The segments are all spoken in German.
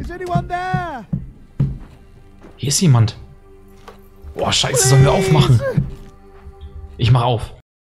Hier ist jemand. Boah, scheiße, sollen wir aufmachen? Ich mach auf.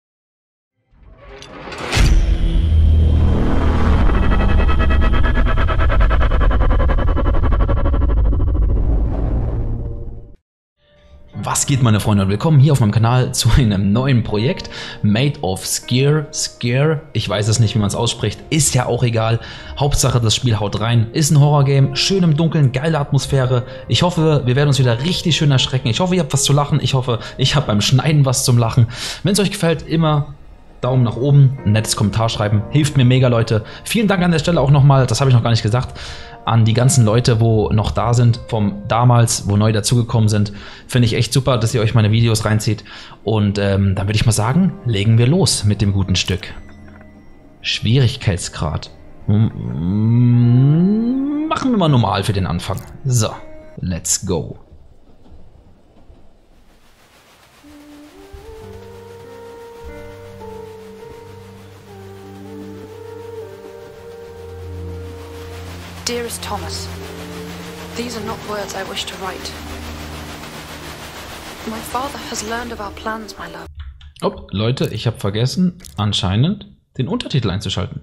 Was geht, meine Freunde, und willkommen hier auf meinem Kanal zu einem neuen Projekt. Made of Scare. Ich weiß es nicht, wie man es ausspricht. Ist ja auch egal. Hauptsache, das Spiel haut rein. Ist ein Horrorgame. Schön im Dunkeln. Geile Atmosphäre. Ich hoffe, wir werden uns wieder richtig schön erschrecken. Ich hoffe, ihr habt was zu lachen. Ich hoffe, ich habe beim Schneiden was zum Lachen. Wenn es euch gefällt, immer Daumen nach oben. Ein nettes Kommentar schreiben. Hilft mir mega, Leute. Vielen Dank an der Stelle auch nochmal. Das habe ich noch gar nicht gesagt. An die ganzen Leute, wo noch da sind, vom damals, wo neu dazugekommen sind. Finde ich echt super, dass ihr euch meine Videos reinzieht. Und dann würde ich mal sagen, legen wir los mit dem guten Stück. Schwierigkeitsgrad. Machen wir mal normal für den Anfang. So, let's go. Dearest Thomas, these are not words I wish to write. My father has learned of our plans, my love. Oh, Leute, ich habe vergessen, anscheinend den Untertitel einzuschalten.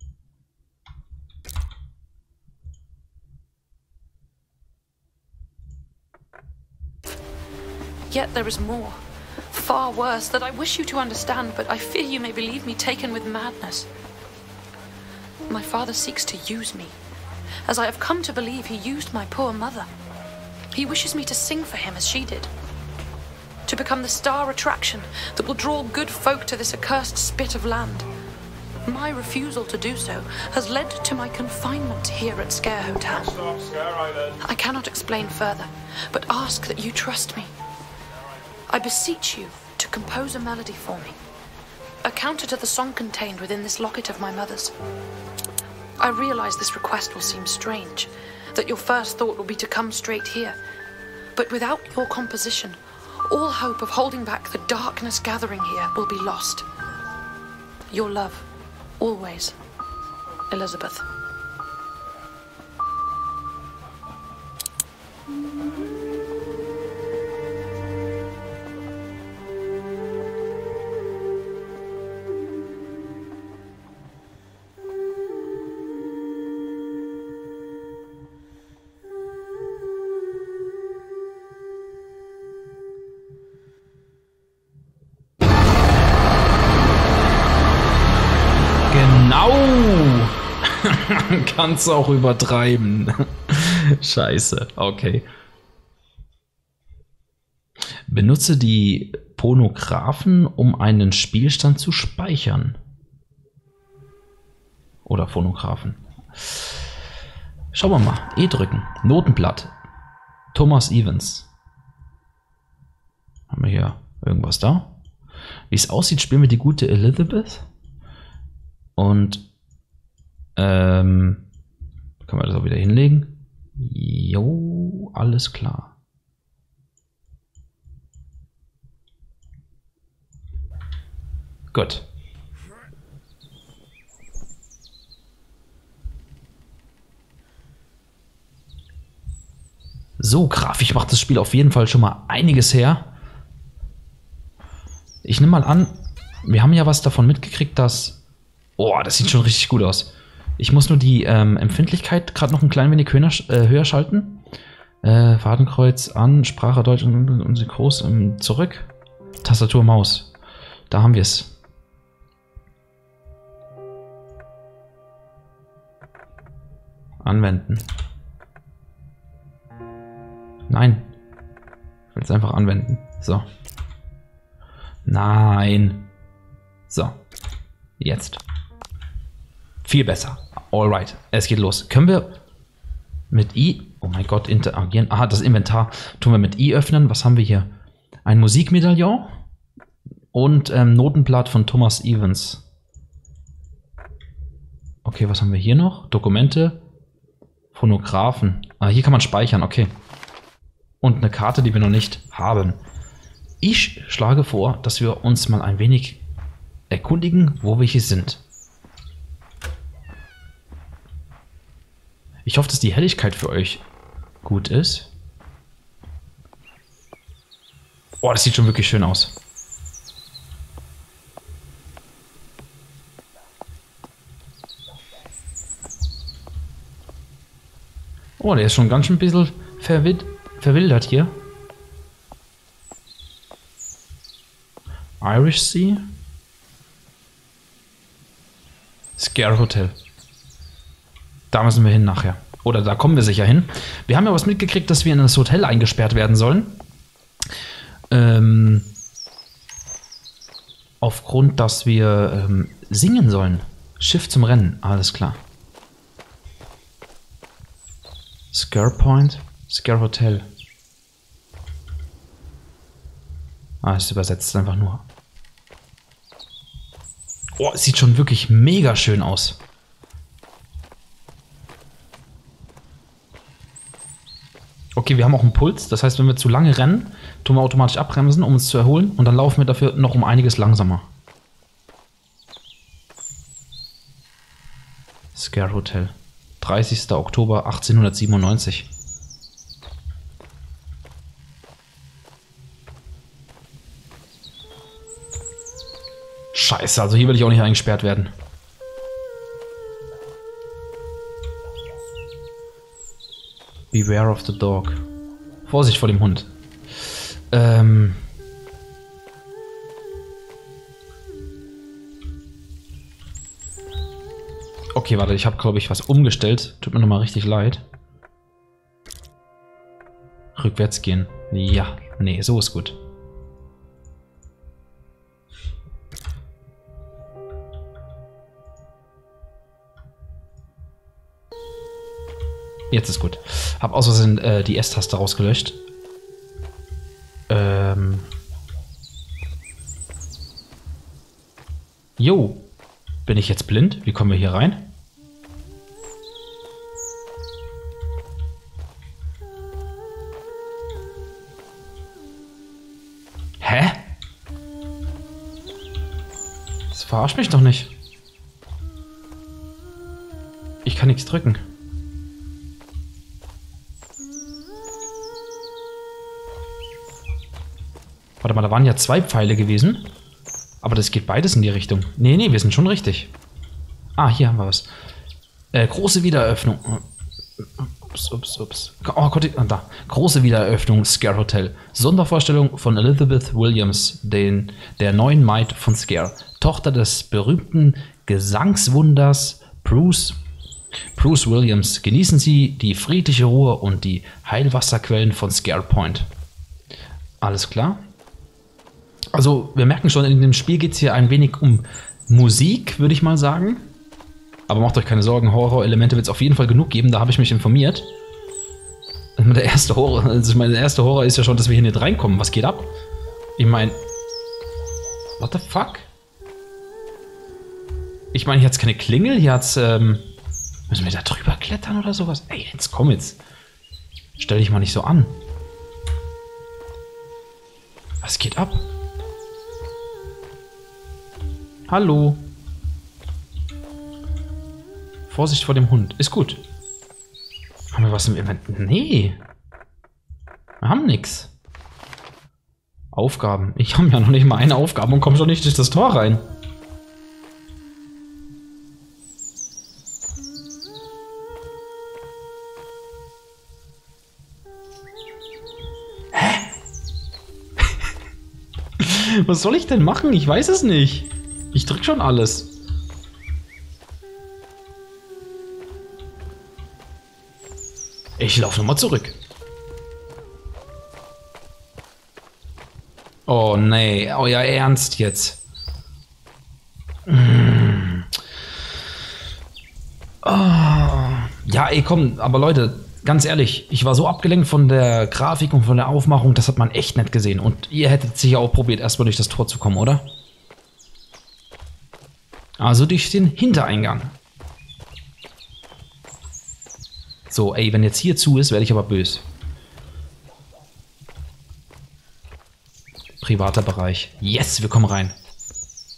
Yet there is more, far worse, that I wish you to understand, but I fear you may believe me taken with madness. My father seeks to use me, as I have come to believe he used my poor mother. He wishes me to sing for him as she did, to become the star attraction that will draw good folk to this accursed spit of land. My refusal to do so has led to my confinement here at Scare Hotel. I cannot explain further, but ask that you trust me. I beseech you to compose a melody for me, a counter to the song contained within this locket of my mother's. I realize this request will seem strange, that your first thought will be to come straight here. But without your composition, all hope of holding back the darkness gathering here will be lost. Your love, always, Elizabeth. Genau! Kannst du auch übertreiben. Scheiße, okay. Benutze die Phonographen, um einen Spielstand zu speichern. Oder Phonographen. Schauen wir mal. E drücken. Notenblatt. Thomas Evans. Haben wir hier irgendwas da? Wie es aussieht, spielen wir die gute Elizabeth. Und können wir das auch wieder hinlegen? Jo, alles klar. Gut. So, grafisch macht das Spiel auf jeden Fall schon mal einiges her. Ich nehme mal an, wir haben ja was davon mitgekriegt, dass... Oh, das sieht schon richtig gut aus. Ich muss nur die Empfindlichkeit gerade noch ein klein wenig höher schalten. Fadenkreuz an, Sprache Deutsch und sie groß zurück. Tastatur, Maus. Da haben wir es. Anwenden. Nein. Ich will es einfach anwenden. So. Nein. So. Jetzt. Viel besser. Alright, es geht los. Können wir mit I, oh mein Gott, interagieren? Aha, das Inventar tun wir mit I öffnen. Was haben wir hier? Ein Musikmedaillon und Notenblatt von Thomas Evans. Okay, was haben wir hier noch? Dokumente, Phonographen. Ah, hier kann man speichern, okay. Und eine Karte, die wir noch nicht haben. Ich schlage vor, dass wir uns mal ein wenig erkundigen, wo wir hier sind. Ich hoffe, dass die Helligkeit für euch gut ist. Boah, das sieht schon wirklich schön aus. Oh, der ist schon ganz schön ein bisschen verwildert hier. Irish Sea. Scare Hotel. Da müssen wir hin nachher. Oder da kommen wir sicher hin. Wir haben ja was mitgekriegt, dass wir in das Hotel eingesperrt werden sollen. Aufgrund, dass wir singen sollen. Schiff zum Rennen, alles klar. Scare Point, Scare Hotel. Ah, es übersetzt einfach nur. Oh, es sieht schon wirklich mega schön aus. Okay, wir haben auch einen Puls. Das heißt, wenn wir zu lange rennen, tun wir automatisch abbremsen, um uns zu erholen. Und dann laufen wir dafür noch um einiges langsamer. Scare Hotel. 30. Oktober 1897. Scheiße, also hier will ich auch nicht eingesperrt werden. Beware of the dog. Vorsicht vor dem Hund. Okay, warte, ich habe, glaube ich, was umgestellt. Tut mir nochmal richtig leid. Rückwärts gehen. Ja, nee, so ist gut. Jetzt ist gut. Hab aus Versehen die S-Taste rausgelöscht. Jo. Bin ich jetzt blind? Wie kommen wir hier rein? Hä? Das verarscht mich doch nicht. Ich kann nichts drücken. Warte mal, da waren ja 2 Pfeile gewesen. Aber das geht beides in die Richtung. Nee, nee, wir sind schon richtig. Ah, hier haben wir was. Große Wiedereröffnung. Ups. Oh Gott, da. Große Wiedereröffnung Scare Hotel. Sondervorstellung von Elizabeth Williams, der neuen Maid von Scare. Tochter des berühmten Gesangswunders Bruce Williams. Genießen Sie die friedliche Ruhe und die Heilwasserquellen von Scare Point. Alles klar. Also, wir merken schon, in dem Spiel geht es hier ein wenig um Musik, würde ich mal sagen. Aber macht euch keine Sorgen, Horror-Elemente wird es auf jeden Fall genug geben, da habe ich mich informiert. Der erste Horror ist ja schon, dass wir hier nicht reinkommen. Was geht ab? Ich meine... What the fuck? Ich meine, hier hat es keine Klingel, hier hat es... müssen wir da drüber klettern oder sowas? Ey, jetzt komm jetzt. Stell dich mal nicht so an. Was geht ab? Hallo. Vorsicht vor dem Hund. Ist gut. Haben wir was im Event? Nee. Wir haben nichts. Aufgaben. Ich habe ja noch nicht mal eine Aufgabe und komme schon nicht durch das Tor rein. Hä? Was soll ich denn machen? Ich weiß es nicht. Ich drück schon alles. Ich laufe nochmal zurück. Oh nee, oh ja, ernst jetzt. Oh. Ja, ey, komm, aber Leute, ganz ehrlich, ich war so abgelenkt von der Grafik und von der Aufmachung, das hat man echt nicht gesehen. Und ihr hättet sicher auch probiert, erstmal durch das Tor zu kommen, oder? Also durch den Hintereingang. So, ey, wenn jetzt hier zu ist, werde ich aber böse. Privater Bereich. Yes, wir kommen rein.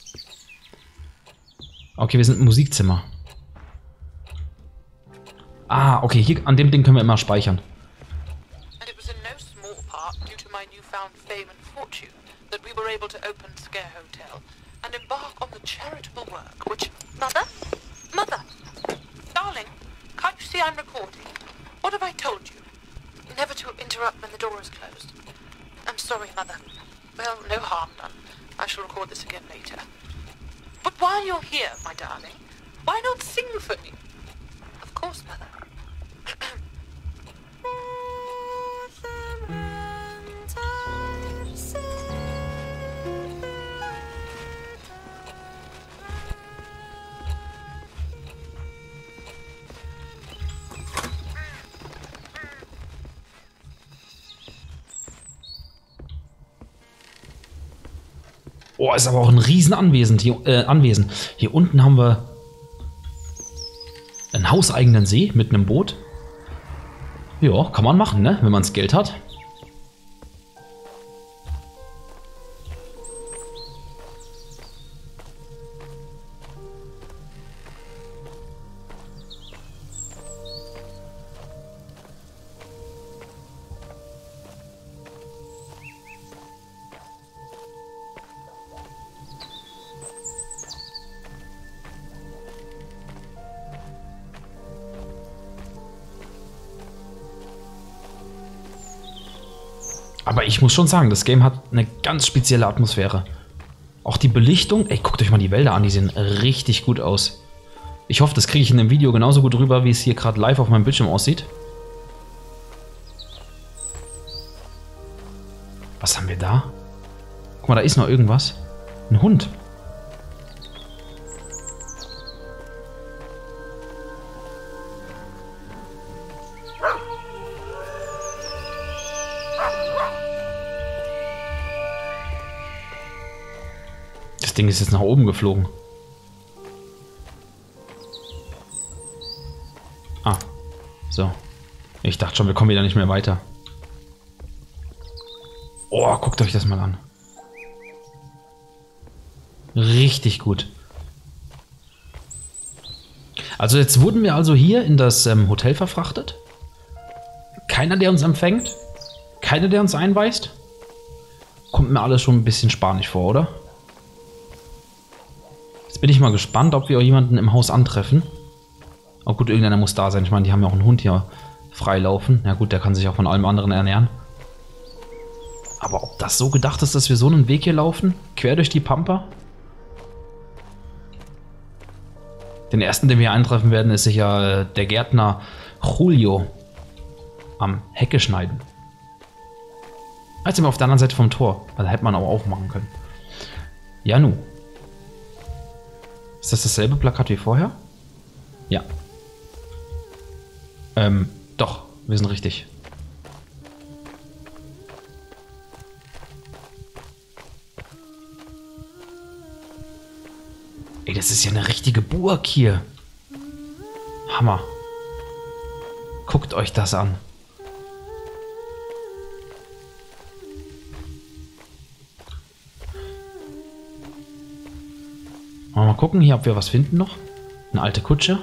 Okay, wir sind im Musikzimmer. Ah, okay, hier an dem Ding können wir immer speichern. And it was in no small part due to my newfound fame and fortune that we were able to open Scare Hotel and embark on the charitable work which... Mother? Mother! Darling, can't you see I'm recording? What have I told you? Never to interrupt when the door is closed. I'm sorry, Mother. Well, no harm done. I shall record this again later. But while you're here, my darling, why not sing for me? Of course, Mother. Oh, ist aber auch ein Riesenanwesen hier, Anwesen. Hier unten haben wir einen hauseigenen See mit einem Boot. Ja, kann man machen, ne? Wenn man das Geld hat. Aber ich muss schon sagen, das Game hat eine ganz spezielle Atmosphäre. Auch die Belichtung, ey, guckt euch mal die Wälder an, die sehen richtig gut aus. Ich hoffe, das kriege ich in dem Video genauso gut rüber, wie es hier gerade live auf meinem Bildschirm aussieht. Was haben wir da? Guck mal, da ist noch irgendwas. Ein Hund. Das Ding ist jetzt nach oben geflogen. Ah, so. Ich dachte schon, wir kommen wieder nicht mehr weiter. Oh, guckt euch das mal an. Richtig gut. Also jetzt wurden wir also hier in das Hotel verfrachtet. Keiner, der uns empfängt. Keiner, der uns einweist. Kommt mir alles schon ein bisschen spanisch vor, oder? Jetzt bin ich mal gespannt, ob wir auch jemanden im Haus antreffen. Oh gut, irgendeiner muss da sein. Ich meine, die haben ja auch einen Hund hier freilaufen. Ja gut, der kann sich auch von allem anderen ernähren. Aber ob das so gedacht ist, dass wir so einen Weg hier laufen? Quer durch die Pampa? Den ersten, den wir eintreffen werden, ist sicher der Gärtner Julio am Hecke schneiden. Jetzt sind wir auf der anderen Seite vom Tor. Also hätte man aber auch machen können. Ja, nu. Ist das dasselbe Plakat wie vorher? Ja. Doch, wir sind richtig. Ey, das ist ja eine richtige Burg hier. Hammer. Guckt euch das an. Mal gucken hier, ob wir was finden noch. Eine alte Kutsche.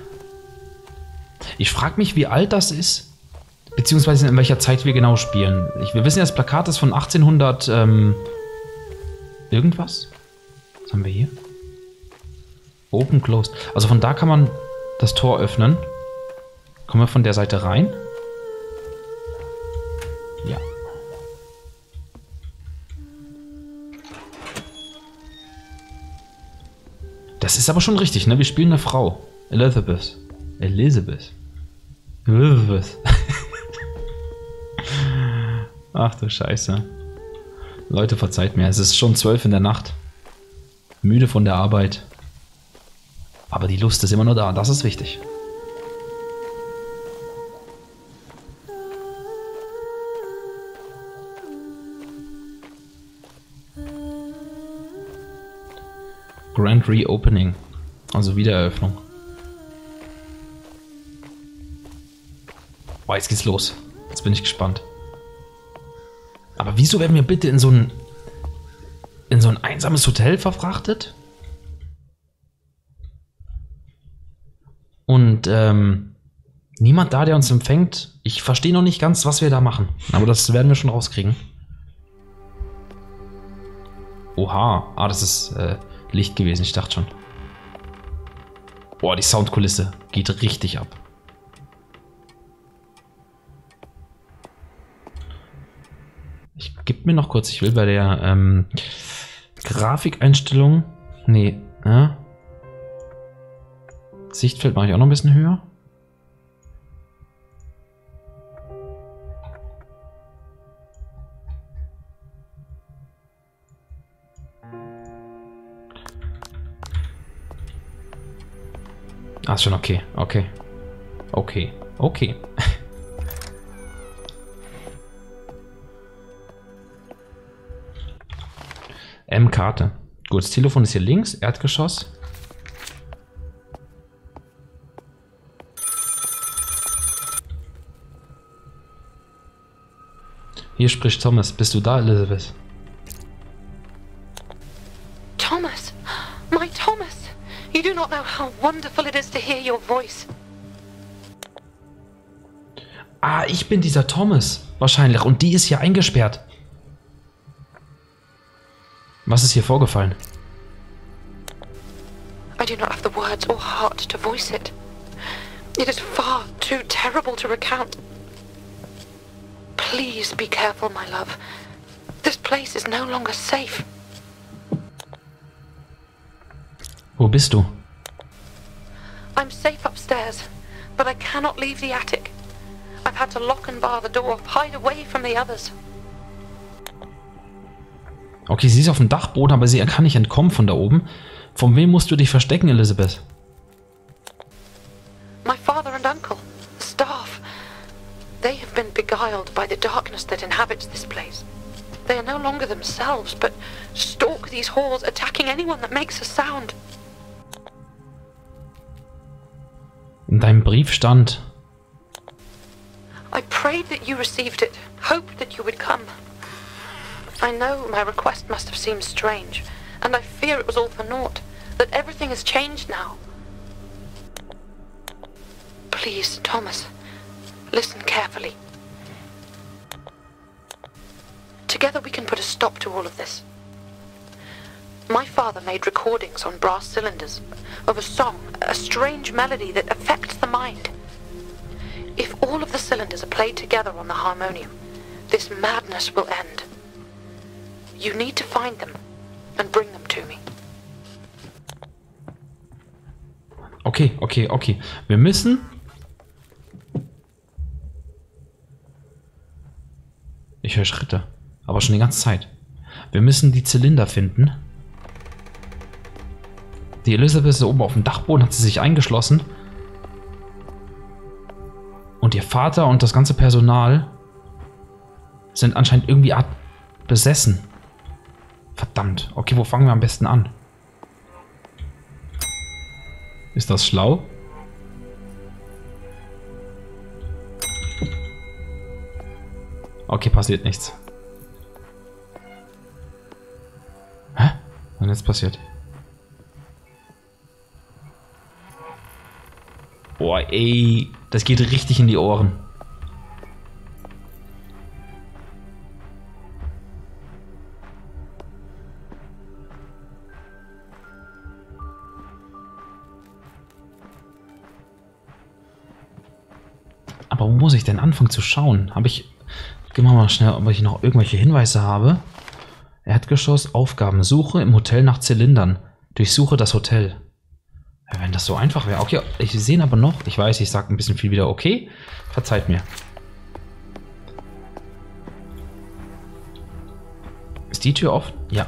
Ich frage mich, wie alt das ist. Beziehungsweise in welcher Zeit wir genau spielen. Wir wissen ja, das Plakat ist von 1800 irgendwas. Was haben wir hier? Open Closed. Also von da kann man das Tor öffnen. Kommen wir von der Seite rein? Ja. Das ist aber schon richtig, ne? Wir spielen eine Frau. Elizabeth. Elizabeth. Elizabeth. Ach du Scheiße. Leute, verzeiht mir. Es ist schon 12 in der Nacht. Müde von der Arbeit. Aber die Lust ist immer noch da. Das ist wichtig. Grand Reopening. Also Wiedereröffnung. Boah, jetzt geht's los. Jetzt bin ich gespannt. Aber wieso werden wir bitte in so ein einsames Hotel verfrachtet? Und Niemand da, der uns empfängt. Ich verstehe noch nicht ganz, was wir da machen. Aber das werden wir schon rauskriegen. Oha. Ah, das ist Licht gewesen. Ich dachte schon. Boah, die Soundkulisse geht richtig ab. Ich gebe mir noch kurz. Ich will bei der Grafikeinstellung... Nee. Sichtfeld mache ich auch noch ein bisschen höher. Ah, ist schon okay. Okay. Okay. Okay. Karte. Gut, das Telefon ist hier links. Erdgeschoss. Hier spricht Thomas. Bist du da, Elizabeth? Thomas! My Thomas! You do not know how wonderful it is to hear your voice. Ah, ich bin dieser Thomas. Wahrscheinlich. Und die ist hier eingesperrt. Was ist hier vorgefallen? I do not have the words or heart to voice it. It is far too terrible to recount. Please be careful, my love. This place is no longer safe. Wo bist du? I'm safe upstairs, but I cannot leave the attic. I've had to lock and bar the door, hide away from the others. Okay, sie ist auf dem Dachboden, aber sie kann nicht entkommen von da oben. Von wem musst du dich verstecken, Elizabeth? My father and uncle, the staff. They have been beguiled by the darkness that inhabits this place. They are no longer themselves, but stalk these halls, attacking anyone that makes a sound. In deinem Brief stand... I prayed that you received it, hoped that you would come. I know my request must have seemed strange, and I fear it was all for naught, that everything has changed now. Please, Thomas, listen carefully. Together we can put a stop to all of this. My father made recordings on brass cylinders of a song, a strange melody that affects the mind. If all of the cylinders are played together on the harmonium, this madness will end. You need to find them and bring them to me. Okay, okay, okay. Wir müssen... Ich höre Schritte. Aber schon die ganze Zeit. Wir müssen die Zylinder finden. Die Elizabeth ist oben auf dem Dachboden, hat sie sich eingeschlossen. Und ihr Vater und das ganze Personal sind anscheinend irgendwie besessen. Verdammt. Okay, wo fangen wir am besten an? Ist das schlau? Okay, passiert nichts. Hä? Was ist jetzt passiert? Boah, ey. Das geht richtig in die Ohren. Aber wo muss ich denn anfangen zu schauen? Gehen wir mal schnell, ob ich noch irgendwelche Hinweise habe. Erdgeschoss, Aufgaben. Suche im Hotel nach Zylindern. Durchsuche das Hotel. Ja, wenn das so einfach wäre. Okay, ich sehe aber noch. Ich weiß, ich sage ein bisschen viel wieder. Okay, verzeiht mir. Ist die Tür offen? Ja.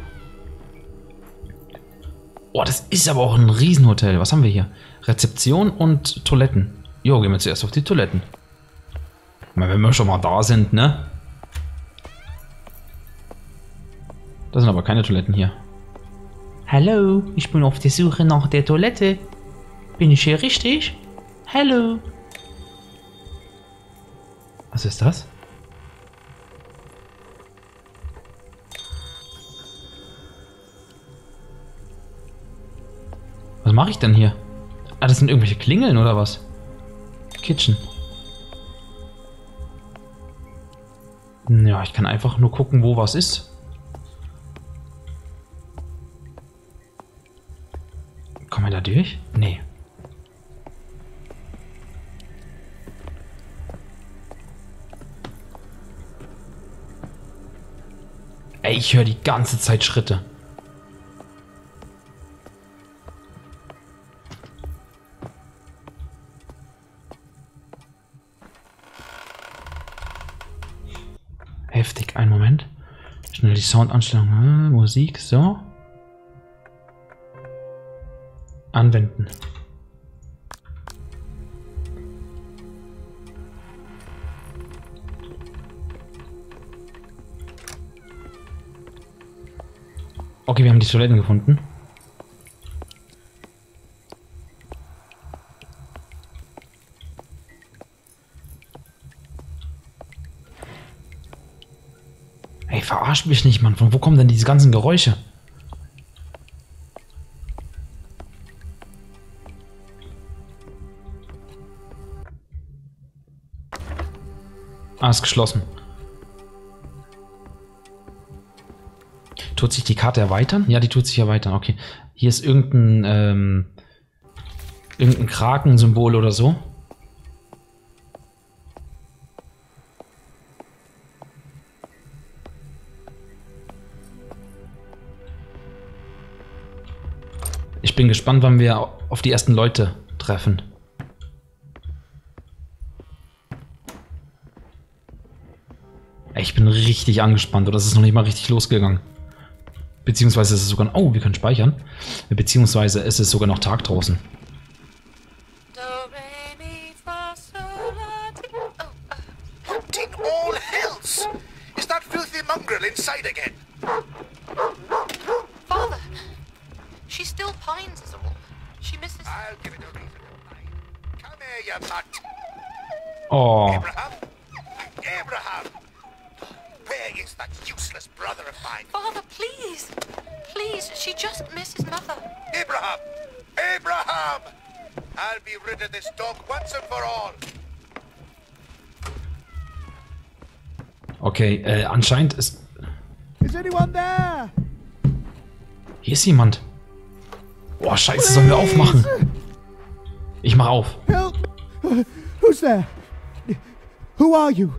Oh, das ist aber auch ein Riesenhotel. Was haben wir hier? Rezeption und Toiletten. Jo, gehen wir zuerst auf die Toiletten. Wenn wir schon mal da sind, ne? Da sind aber keine Toiletten hier. Hallo, ich bin auf der Suche nach der Toilette. Bin ich hier richtig? Hallo. Was ist das? Was mache ich denn hier? Ah, das sind irgendwelche Klingeln oder was? Kitchen. Ja, ich kann einfach nur gucken, wo was ist. Kommen wir da durch? Nee. Ey, ich höre die ganze Zeit Schritte. Heftig, einen Moment. Schnell die Soundanstellung, Musik, so. Anwenden. Okay, wir haben die Toiletten gefunden. Ey, verarsch mich nicht, Mann. Von wo kommen denn diese ganzen Geräusche? Ah, ist geschlossen. Tut sich die Karte erweitern? Ja, die tut sich erweitern. Okay. Hier ist irgendein Kraken-Symbol oder so. Ich bin gespannt, wann wir auf die ersten Leute treffen. Ich bin richtig angespannt, oder es ist noch nicht mal richtig losgegangen. Beziehungsweise ist es sogar... Oh, wir können speichern. Beziehungsweise ist es sogar noch Tag draußen. What in all hells? Is that filthy mongrel inside again? Father, she still pines us all. She misses... I'll give it a reasonable mind. Come here, you mutt. Oh. Abraham? Abraham! Where is that useless brother of mine? Father, please. Please, she just misses Mother. Abraham! Abraham! I'll be rid of this dog once and for all. Okay, anscheinend ist... Is anyone there? Hier ist jemand. Boah, scheiße, sollen wir aufmachen? Ich mach auf. Help! Who's there? Who are you?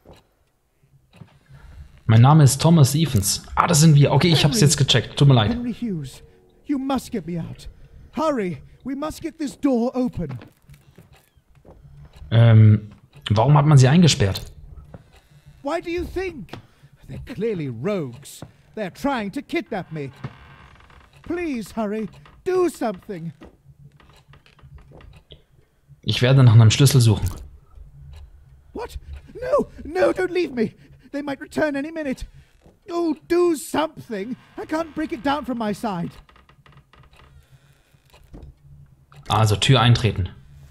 Mein Name ist Thomas Evans. Ah, das sind wir. Okay, ich hab's jetzt gecheckt. Tut mir leid. Henry Hughes. You must get me out. Hurry! We must get this door open. Warum hat man sie eingesperrt? Why do you think? They're clearly rogues. They're trying to kidnap me. Please, hurry. Do something. Ich werde nach einem Schlüssel suchen. What? No! No, don't leave me! They might return any minute. Oh, do something! I can't break it down from my side. Also, Tür eintreten.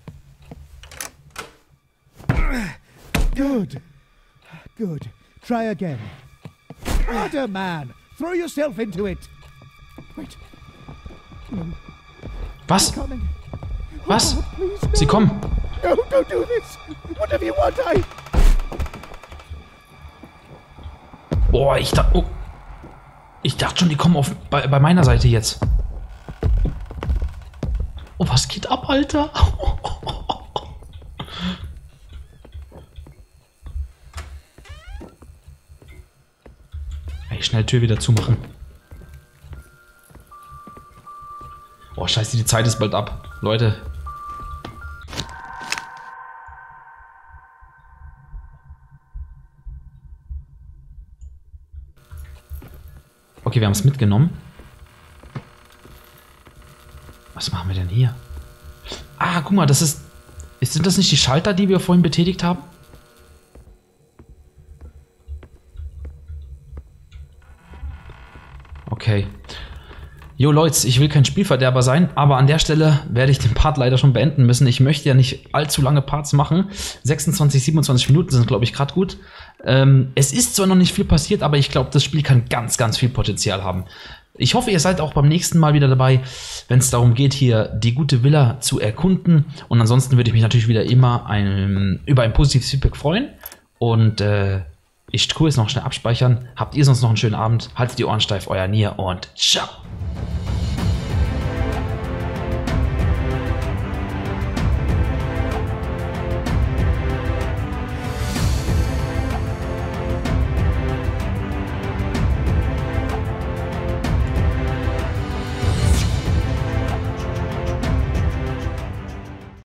Good. Good. Try again. Harder, man! Throw yourself into it! Wait. No, Was? coming. Was? Oh, please, no. Sie kommen. No, don't do this! Whatever you want, Boah, ich dachte... Oh. Ich dachte schon, die kommen bei meiner Seite jetzt. Oh, was geht ab, Alter? Ey, schnell Tür wieder zumachen. Oh, scheiße, die Zeit ist bald ab. Leute. Okay, wir haben es mitgenommen. Was machen wir denn hier? Ah, guck mal, das ist... Sind das nicht die Schalter, die wir vorhin betätigt haben? Okay. Jo Leute, ich will kein Spielverderber sein, aber an der Stelle werde ich den Part leider schon beenden müssen. Ich möchte ja nicht allzu lange Parts machen. 26, 27 Minuten sind, glaube ich, gerade gut. Es ist zwar noch nicht viel passiert, aber ich glaube, das Spiel kann ganz, ganz viel Potenzial haben. Ich hoffe, ihr seid auch beim nächsten Mal wieder dabei, wenn es darum geht, hier die gute Villa zu erkunden. Und ansonsten würde ich mich natürlich wieder immer über ein positives Feedback freuen. Und ich tue es noch schnell abspeichern. Habt ihr sonst noch einen schönen Abend. Haltet die Ohren steif, euer Nier und ciao.